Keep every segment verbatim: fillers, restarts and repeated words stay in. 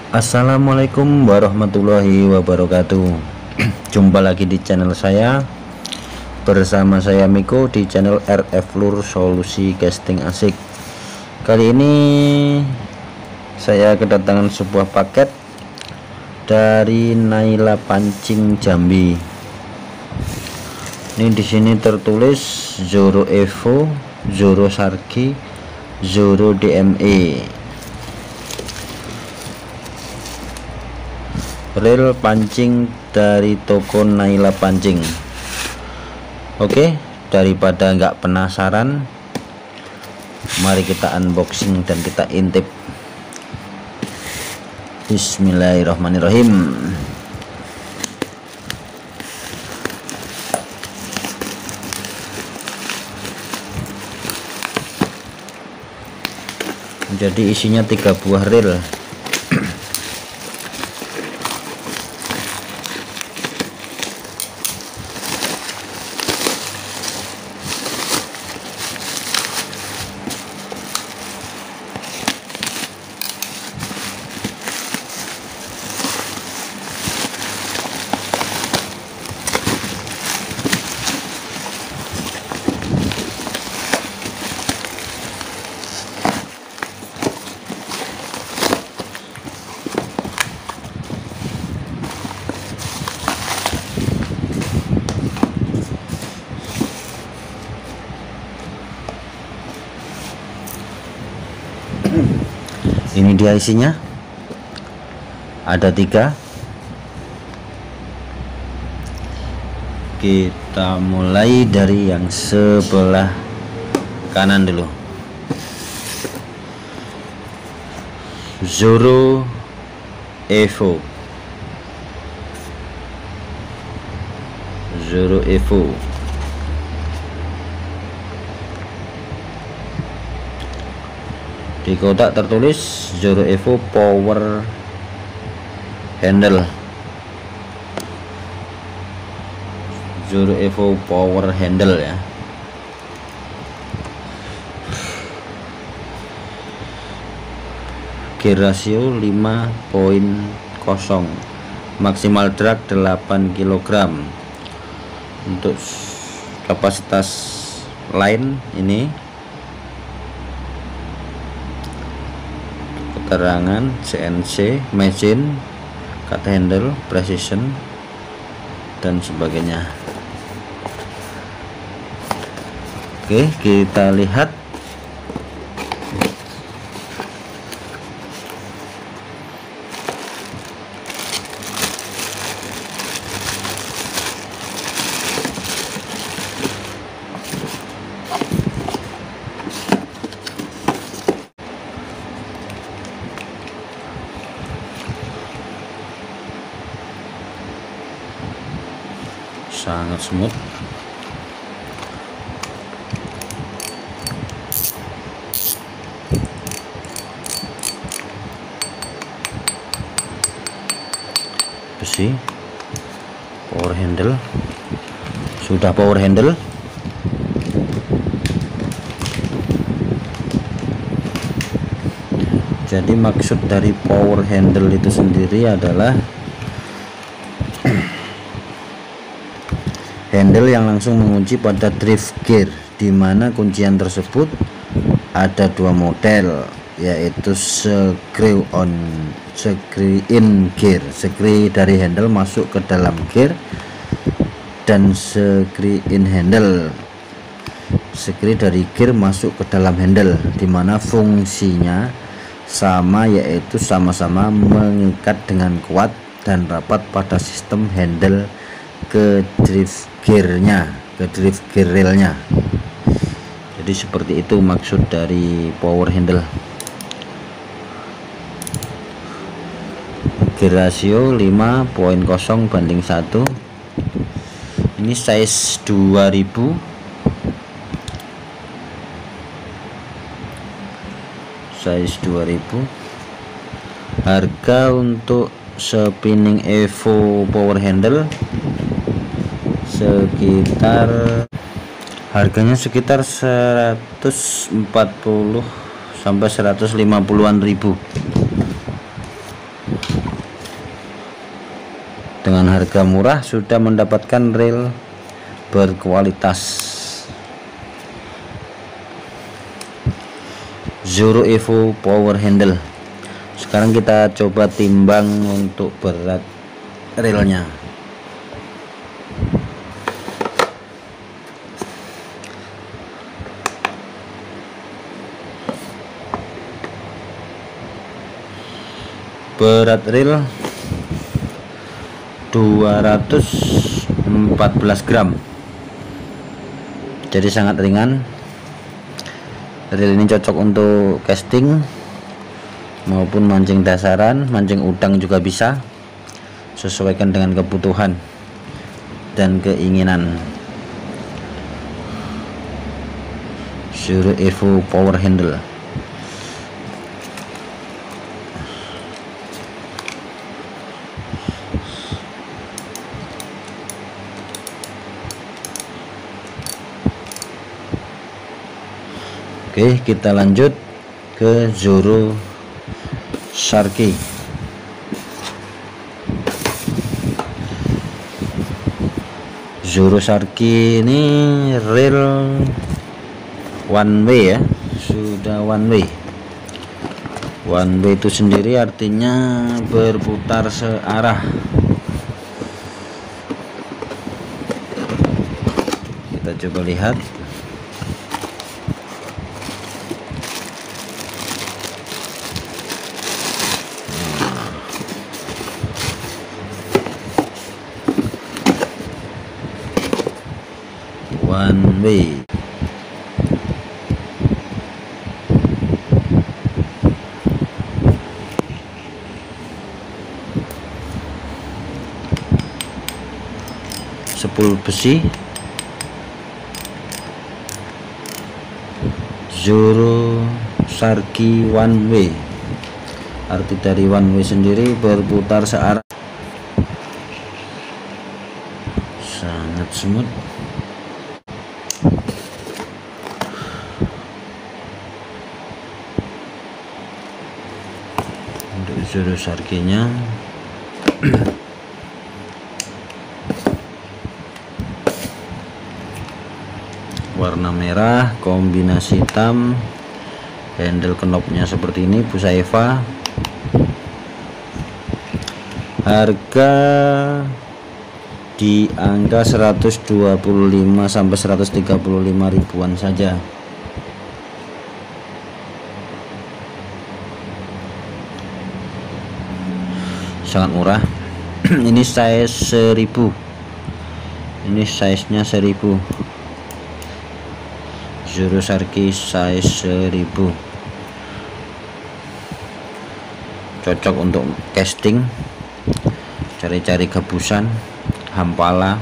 Assalamualaikum warahmatullahi wabarakatuh. Jumpa lagi di channel saya, bersama saya Miko di channel R F Lur Solusi Casting Asik. Kali ini saya kedatangan sebuah paket dari Naila Pancing Jambi. Ini di sini tertulis Zoro Evo, Zoro Sargi, Zoro D M E. Reel pancing dari toko Naila Pancing. Oke, daripada nggak penasaran, mari kita unboxing dan kita intip. Bismillahirrahmanirrahim. Jadi isinya tiga buah reel. Ini dia isinya, ada tiga. Kita mulai dari yang sebelah kanan dulu. Zoro Evo, Zoro Evo. Di kotak tertulis Zoro Evo Power Handle. Zoro Evo Power Handle ya. Gear ratio lima koma nol, maksimal drag delapan kilogram. Untuk kapasitas line ini keterangan C N C, machine, cut handle, precision, dan sebagainya. Oke, kita lihat. Sangat smooth. Besi, power handle, sudah power handle. Jadi maksud dari power handle itu sendiri adalah handle yang langsung mengunci pada drift gear, di mana kuncian tersebut ada dua model, yaitu screw on, screw in gear, screw dari handle masuk ke dalam gear, dan screw in handle, screw dari gear masuk ke dalam handle, di mana fungsinya sama, yaitu sama-sama mengikat dengan kuat dan rapat pada sistem handle ke drift gearnya, ke drift gear railnya. Jadi seperti itu maksud dari power handle. Gear ratio lima koma nol banding satu. Ini size dua ribu. Size dua ribu. Harga untuk spinning Evo power handle sekitar, harganya sekitar seratus empat puluh sampai seratus lima puluhan ribu. Dengan harga murah sudah mendapatkan reel berkualitas. Zoro Evo Power Handle. Sekarang kita coba timbang untuk berat reelnya. Berat reel dua ratus empat belas gram, jadi sangat ringan. Reel ini cocok untuk casting maupun mancing dasaran, mancing udang juga bisa, sesuaikan dengan kebutuhan dan keinginan. Zoro Evo Power Handle. Oke, kita lanjut ke Zoro Sharky. Zoro Sharky ini reel one way ya, sudah one way. One way itu sendiri artinya berputar searah. Kita coba lihat. One way. Sepul besi. Zoro Sharky one way. Arti dari one way sendiri berputar searah. Sangat smooth. Untuk Zoro Sharky-nya warna merah kombinasi hitam, handle knobnya seperti ini, busa Eva. Harga di angka seratus dua puluh lima sampai seratus tiga puluh lima ribuan saja. Sangat murah. Ini size seribu, ini size nya seribu. Zoro Sharky size seribu, cocok untuk casting, cari-cari gabusan, hampala.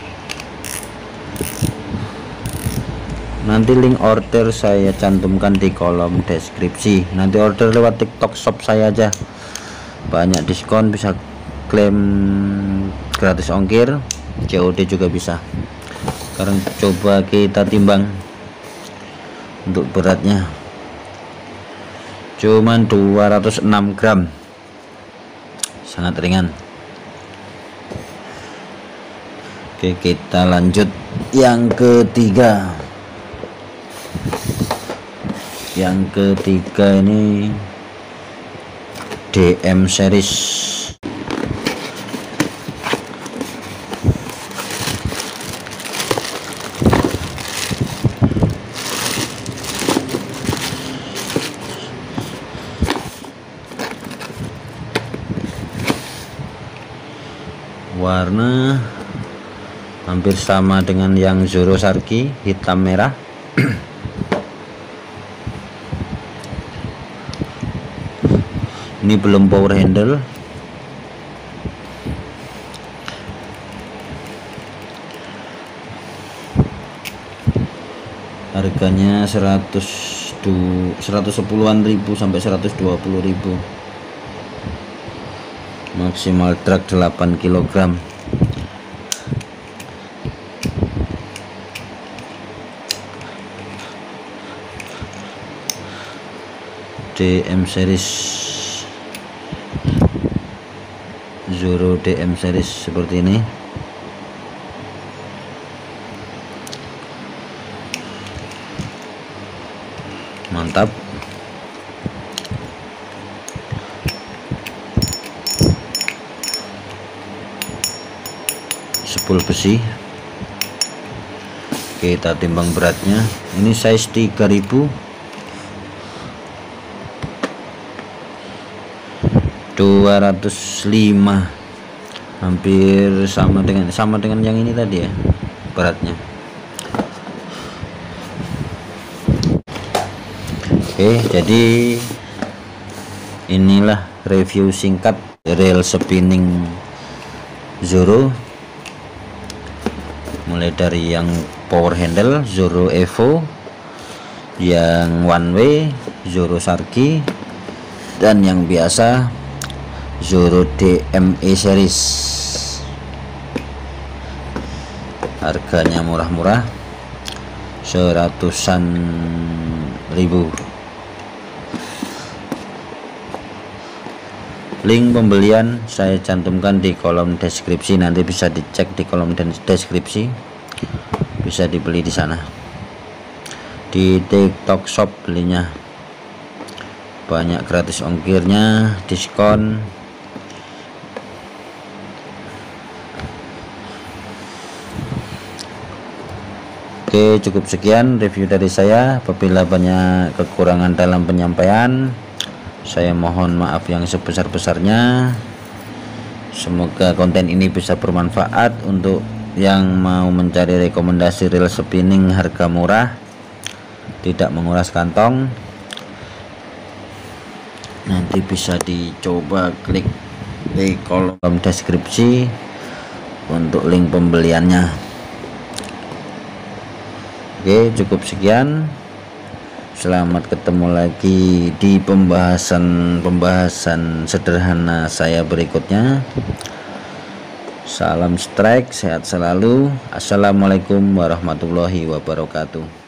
Nanti link order saya cantumkan di kolom deskripsi. Nanti order lewat TikTok shop saya aja, banyak diskon, bisa klaim gratis ongkir, C O D juga bisa. Sekarang coba kita timbang. Untuk beratnya cuman dua ratus enam gram, sangat ringan. Oke, kita lanjut yang ketiga. Yang ketiga ini D M series. Warna hampir sama dengan yang Zoro Sharky, hitam merah. Ini belum power handle. Harganya seratus sepuluhan ribu sampai seratus dua puluh ribu. Maksimal drag delapan kilogram. D M series. Zoro D M series seperti ini. Mantap. Sepul besi. Kita timbang beratnya. Ini size tiga ribu. dua ratus lima, hampir sama dengan sama dengan yang ini tadi ya beratnya. Oke, jadi inilah review singkat reel spinning Zoro, mulai dari yang power handle Zoro Evo, yang one way Zoro Sharky, dan yang biasa Zoro D M E series. Harganya murah-murah, seratusan ribu. Link pembelian saya cantumkan di kolom deskripsi, nanti bisa dicek di kolom deskripsi, bisa dibeli di sana. Di TikTok Shop belinya, banyak gratis ongkirnya, diskon. Oke, cukup sekian review dari saya. Apabila banyak kekurangan dalam penyampaian, saya mohon maaf yang sebesar-besarnya. Semoga konten ini bisa bermanfaat untuk yang mau mencari rekomendasi reel spinning harga murah, tidak menguras kantong. Nanti bisa dicoba klik di kolom deskripsi untuk link pembeliannya. Oke, cukup sekian. Selamat ketemu lagi di pembahasan-pembahasan sederhana saya berikutnya. Salam strike, sehat selalu. Assalamualaikum warahmatullahi wabarakatuh.